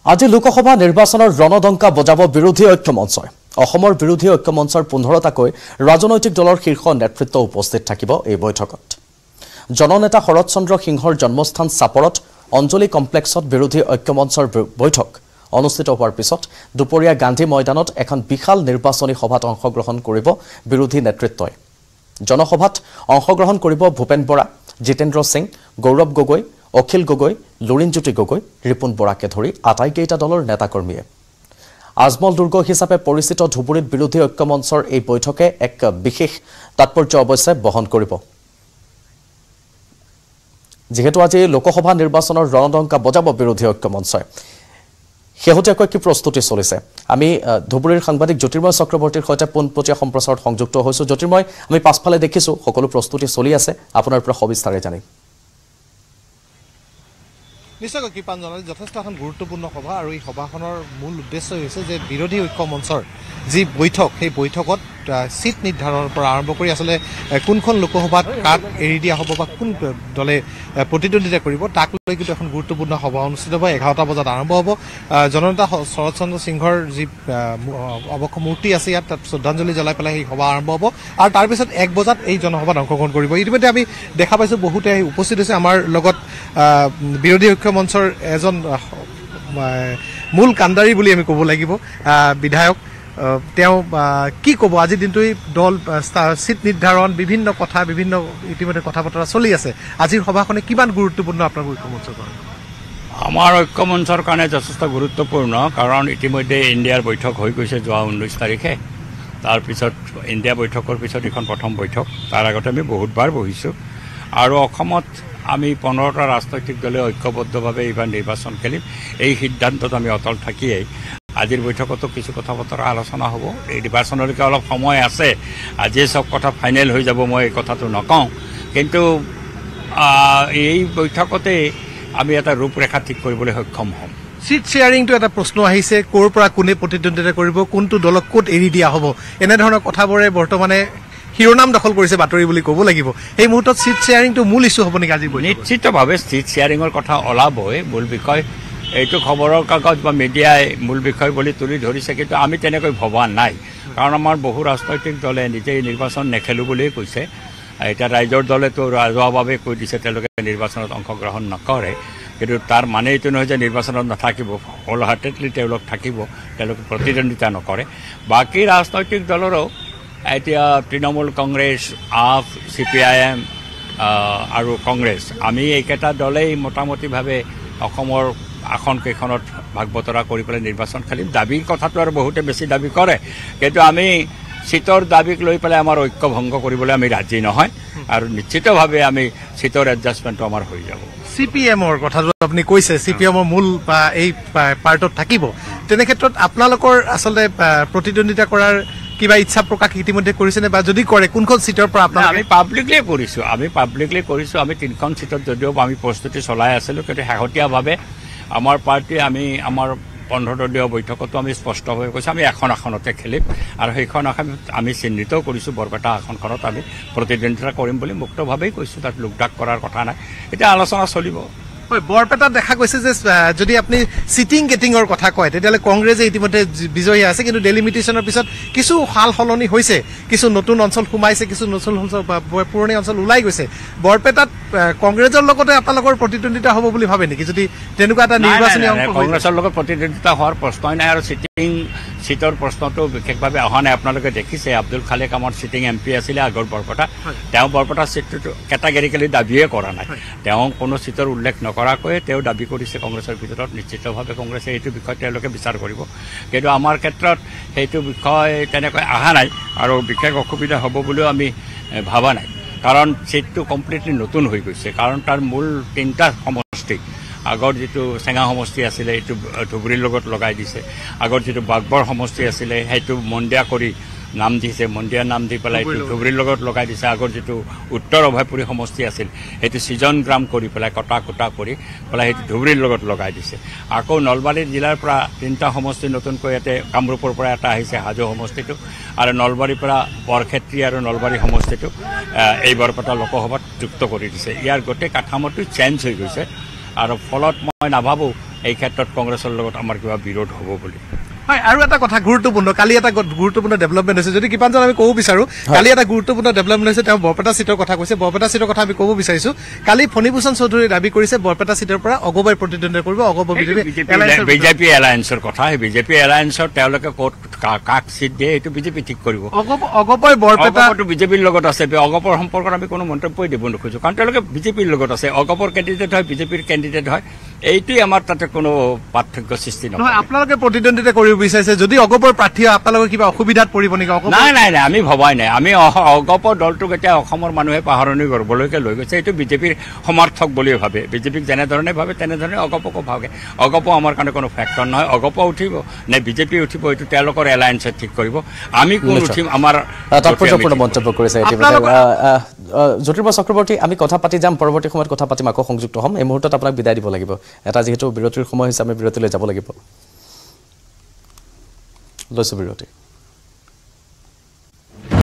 আজি লোকসভা নিৰ্বাচনৰ ৰণদংকা বজাব বিৰোধী ঐক্য মঞ্চই অসমৰ বিৰোধী ঐক্য মঞ্চৰ 15টাকৈ ৰাজনৈতিক দলৰ শীৰ্ষ নেতৃত্ব উপস্থিত থাকিব এই বৈঠকত জননেতা শৰৎ চন্দ্ৰ সিংহৰ জন্মস্থান চাপৰত অঞ্জলি কমপ্লেক্সত বিৰোধী ঐক্য মঞ্চৰ বৈঠক অনুষ্ঠিত হোৱাৰ পিছত দুপৰীয়া গান্ধী ময়দানত এখন বিশাল নিৰ্বাচনী সভাত অংশগ্ৰহণ কৰিব বিৰোধী নেতৃত্বই জনসভাত অংশগ্ৰহণ কৰিব ভূপেন বৰা জিতেন্দ্ৰ সিং গৌৰৱ গগৈ অখিল গগৈ লুৰিনজ্যোতি গগৈ ৰিপুন বৰাকে ধৰি আটাইকেইটা দলৰ নেতাকৰ্মীয়ে আজমল দুৰ্গ হিচাপে পৰিচিত ধুবুৰীত বিৰোধী ঐক্য মঞ্চৰ এই বৈঠকে এক বিশেষ তাৎপৰ্য অৱশ্যে বহন কৰিব যেহেতু আজি লোকসভা নিৰ্বাচনৰ ৰণদংকা বজাব বিৰোধী ঐক্য মঞ্চই শেহতীয়াকৈ কি প্ৰস্তুতি চলিছে আমি ধুবুৰীৰ সাংবাদিক জ্যোতিৰ্ময় চক্ৰৱৰ্তীৰ সৈতে পোনপটীয়া সম্প্ৰচাৰত সংযুক্ত হৈছো জ্যোতিৰ্ময় আমি পাছফালে দেখিছো সকলো প্ৰস্তুতি চলি আছে আপোনাৰ পৰা সবিস্তাৰে জানিম নিশ্চয় কৃপাঞ্জন যথেষ্ট এখন গুৰুত্বপূৰ্ণ সভা আৰু এই সভাখনৰ মূল উদ্দেশ্য হৈছে যে বিৰোধী ঐক্য মঞ্চৰ যি বৈঠক সেই বৈঠকত সিট নিৰ্ধাৰণৰ পৰা আৰম্ভ কৰি আসলে কোনখন লোকসভাত কাক এৰি দিয়া হ'ব বা কোন দলে প্ৰতিদ্বন্দ্বিতা কৰিব তাক লৈ কিন্তু এখন গুৰুত্বপূৰ্ণ সভা অনুষ্ঠিত হ'ব 11টা বজাত আৰম্ভ হ'ব জননেতা শৰৎ চন্দ্ৰ সিংহৰ যি অৱক্ষ মূৰ্তি আছে ইয়াত শ্ৰদ্ধাঞ্জলি জ্বলাই পেলাই এই সভা আৰম্ভ হ'ব আৰু তাৰ পিছত 1 বজাত এই জনসভাত অংশগ্ৰহণ কৰিব ইতিমধ্যে আমি দেখা পাইছো বহুতে উপস্থিত হৈছে আমাৰ লগত বিৰোধী ঐক্য মঞ্চৰ এজন মূল কাণ্ডাৰী বুলি আমি ক'ব লাগিব বিধায়ক তেওঁ কি ক'ব আজি দিনটোই দল সিট নিৰ্ধাৰণ বিভিন্ন কথা বিভিন্ন ইতিমধ্যে কথা বতৰা চলি আছে আজিৰ সভাখনে কিমান গুৰুত্বপূৰ্ণ আপোনাৰ ঐক্য মঞ্চৰ কাৰণে আমাৰ ঐক্য মঞ্চৰ কাৰণে যথেষ্ট গুৰুত্বপূৰ্ণ কাৰণ ইতিমধ্যে ইণ্ডিয়াৰ বৈঠক হৈ গৈছে যোৱা 19 তাৰিখে তাৰ পিছত ইণ্ডিয়া বৈঠকৰ পিছত এখন প্ৰথম বৈঠক তাৰ আগতে আমি বহুতবাৰ বহিছোঁ আৰু অসমত আমি 15টা ৰাজনৈতিক দলে ঐক্যবদ্ধভাৱে এইবাৰ নিৰ্বাচন খেলিম এই সিদ্ধান্তত আমি অটল থাকিয়েই আজিৰ বৈঠকতো কিছু কথা বতৰা আলোচনা হ'ব এই নিৰ্বাচনলৈকে অলপ সময় আছে আজি সব কথা ফাইনেল হৈ যাব মই এই কথাটো নকওঁ কিন্তু এই বৈঠকতে আমি এটা ৰূপৰেখা ঠিক কৰিবলৈ সক্ষম হ'ম সিট শেয়াৰিংটো এটা প্ৰশ্ন আহিছে ক'ৰ পৰা কোনে প্ৰতিদ্বন্দ্বিতা কৰিব কোনটো দলক ক'ত এৰি দিয়া হ'ব এনে ধৰণৰ কথাবোৰে বৰ্তমানে শিৰোনাম দখল কৰিছে বাতৰি বুলি ক'ব লাগিব এই মুহূৰ্তত সিট শেয়াৰিংটো মূল ইস্যু হ'ব নেকি আজি নিশ্চিতভাৱে সিট শেয়াৰিঙৰ কথা ওলাবই মূল বিষয় এইটো খবৰৰ কাগজ বা মিডিয়াই মূল বিষয় বুলি তুলি ধৰিছে কিন্তু আমি তেনেকৈ ভবা নাই কাৰণ আমাৰ বহু ৰাজনৈতিক দলে নিজেই নিৰ্বাচন নেখেলো বুলিয়ে কৈছে এতিয়া ৰাইজৰ দলেতো ৰাজহুৱাভাৱে কৈ দিছে তেওঁলোকে নিৰ্বাচনত অংশগ্ৰহণ নকৰে কিন্তু তাৰ মানে এইটো নহয় যে নিৰ্বাচনত নাথাকিব হোল হাৰ্টেডলি তেওঁলোক থাকিব তেওঁলোকে প্ৰতিদ্বন্দ্বিতা নকৰে বাকী ৰাজনৈতিক দলৰো এতিয়া তৃণমূল কংগ্ৰেছ আপ CPIM আৰু কংগ্ৰেছ আমি এইকেইটা দলেই মোটামুটিভাৱে অসমৰ আসন কেইখনত ভাগ বতৰা কৰি পেলাই নিৰ্বাচন খেলিম দাবীৰ কথাটো আৰু বহুতে বেছি দাবী কৰে কিন্তু আমি সিটৰ দাবীক লৈ পেলাই আমাৰ ঐক্য ভংগ কৰিবলৈ আমি ৰাজি নহয় আৰু নিশ্চিতভাৱে আমি সিটৰ এডজাষ্টমেণ্টটো আমাৰ হৈ যাব CPMৰ কথাটো আপুনি কৈছে CPMৰ মূল এই পাৰ্টত থাকিব তেনে ক্ষেত্ৰত আপোনালোকৰ আচলতে প্ৰতিদ্বন্দ্বিতা কৰাৰ কিবা ইচ্ছা প্ৰকাশ ইতিমধ্যে কৰিছেনে বা যদি কৰে কোনখন সিটৰ পৰা আপোনালোকে আমি পাব্লিকলি কৰিছো আমি 3খন সিটত যদিও আমি প্ৰস্তুতি চলাই আছিলোঁ কিন্তু শেহতীয়াভাৱে আমাৰ পাৰ্টি আমি আমাৰ 15 দলীয় বৈঠকতো আমি স্পষ্টভাৱে কৈছোঁ আমি এখন আসনতে খেলিম আৰু সেইখন আসন আমি চিহ্নিত কৰিছোঁ বৰপেটা আসনখনত আমি প্ৰতিদ্বন্দ্বিতা কৰিম বুলি মুক্তভাৱেই কৈছোঁ তাত লোকডাক কৰাৰ কথা নাই এতিয়া আলোচনা চলিব বৰপেটাত দেখা গৈছে যে যদি আপুনি সিটিং গেটিঙৰ কথা কয় তেতিয়াহ'লে কংগ্ৰেছে ইতিমধ্যে বিজয়ী আছে কিন্তু ডেলিমিটেশ্যনৰ পিছত কিছু সাল সলনি হৈছে কিছু নতুন অঞ্চল সোমাইছে কিছু নতুন অঞ্চল পুৰণি অঞ্চল ওলাই গৈছে বৰপেটাত কংগ্ৰেছৰ লগতে আপোনালোকৰ প্ৰতিদ্বন্দ্বিতা হ'ব বুলি ভাবে নেকি যদি তেনেকুৱা এটা নিৰ্বাচনী অংশ কংগ্ৰেছৰ লগত প্ৰতিদ্বন্দ্বিতা হোৱাৰ প্ৰশ্নই নাই আৰু সিটৰ প্ৰশ্নটো বিশেষভাৱে অহা নাই আপোনালোকে দেখিছে আব্দুল খালেক আমাৰ সিটিং MP আছিলে আগৰ বৰপেটা তেওঁ বৰপেটা সিটটো কেটাগৰিকেলি দাবীয়ে কৰা নাই তেওঁ কোনো সিটৰ উল্লেখ নকৰাকৈ তেওঁ দাবী কৰিছে কংগ্ৰেছৰ ভিতৰত নিশ্চিতভাৱে কংগ্ৰেছে এইটো বিষয় তেওঁলোকে বিচাৰ কৰিব কিন্তু আমাৰ ক্ষেত্ৰত সেইটো বিষয় তেনেকৈ অহা নাই আৰু বিশেষ অসুবিধা হ'ব বুলিও আমি ভাবা নাই কাৰণ সিটটো কমপ্লিটলি নতুন হৈ গৈছে কাৰণ তাৰ মূল 3টা সমষ্টি আগৰ যিটো চেঙা সমষ্টি আছিলে এইটো ধুবুৰীৰ লগত লগাই দিছে আগৰ যিটো বাগবৰ সমষ্টি আছিলে সেইটো মন্দিয়া কৰি নাম দিছে মন্দিয়া নাম দি পেলাই এইটো ধুবুৰীৰ লগত লগাই দিছে আগৰ যিটো উত্তৰ অভয়পুৰী সমষ্টি আছিল সেইটো সিজন গ্ৰাম কৰি পেলাই কটা কুটা কৰি পেলাই সেইটো ধুবুৰীৰ লগত লগাই দিছে আকৌ নলবাৰী জিলাৰ পৰা 3টা সমষ্টি নতুনকৈ ইয়াতে কামৰূপৰ পৰা এটা আহিছে হাজো সমষ্টিটো আৰু নলবাৰীৰ পৰা বৰক্ষেত্ৰী আৰু নলবাৰী সমষ্টিটো এই বৰপেটা লোকসভাত যুক্ত কৰি দিছে ইয়াৰ গোটেই কাঠামোটো চেঞ্জ হৈ গৈছে আৰু ফলত মই নাভাবোঁ এই ক্ষেত্ৰত কংগ্ৰেছৰ লগত আমাৰ কিবা বিৰোধ হ'ব বুলি হয় আৰু এটা কথা গুৰুত্বপূৰ্ণ কালি এটা গুৰুত্বপূৰ্ণ ডেভেলপমেণ্ট হৈছে যদি কিমানজন আমি ক'ব বিচাৰো কালি এটা গুৰুত্বপূৰ্ণ ডেভেলপমেণ্ট হৈছে তেওঁ বৰপেটা সিটৰ কথা কৈছে বৰপেটা সিটৰ কথা আমি ক'ব বিচাৰিছো কালি ফণীভূষণ চৌধুৰী দাবী কৰিছে বৰপেটা সিটৰ পৰা অগবাই প্ৰতিদ্বন্দ্বিতা কৰিব অগব বিজেপি এলায়েন্সৰ কথা বিজেপি এলায়েন্সৰ তেওঁলোকে ক'ত কাক সিট দিয়ে এইটো বিজেপি ঠিক কৰিব অগবাই বৰপেটাটো বিজেপিৰ লগত আছে অগপৰ সম্পৰ্কত আমি কোনো মন্তব্যই দিব নোখোজো কাৰণ তেওঁলোকে বিজেপিৰ লগত আছে অগপৰ কেণ্ডিডেট হয় বিজেপিৰ কেণ্ডিডেট হয় এইটোই আমাৰ তাতে কোনো পাৰ্থক্য সৃষ্টি নহয় আপোনালোকে প্ৰতিদ্বন্দ্বিতা কৰিব বিচাৰিছে যদি অগপৰ প্ৰাৰ্থী আপোনালোকৰ কিবা অসুবিধাত পৰিব নেকি নাই নাই নাই আমি ভবাই নাই আমি অগপৰ দলটোক এতিয়া অসমৰ মানুহে পাহৰণি গৰ্বলৈকে লৈ গৈছে এইটো বিজেপিৰ সমৰ্থক বুলি ভাবে বিজেপিক যেনেধৰণে ভাবে তেনেধৰণে অগপকো ভাবে অগপ আমাৰ কাৰণে কোনো ফেক্টৰ নহয় অগপ উঠিব নে বিজেপি উঠিব এইটো তেওঁলোকৰ এলায়েন্সে ঠিক কৰিব আমি কোন উঠিম আমাৰ তাৎপৰ্যপূৰ্ণ মন্তব্য কৰিছে জ্যোতিৰ্ময় চক্ৰৱৰ্তী আমি কথা পাতি যাম পৰৱৰ্তী সময়ত কথা পাতিম আকৌ সংযুক্ত হ'ম এই মুহূৰ্তত আপোনাক বিদায় দিব লাগিব এটা যেহেতু বিৰতিৰ সময় হৈছে আমি বিৰতিলৈ যাব লাগিব লৈছো বিৰতি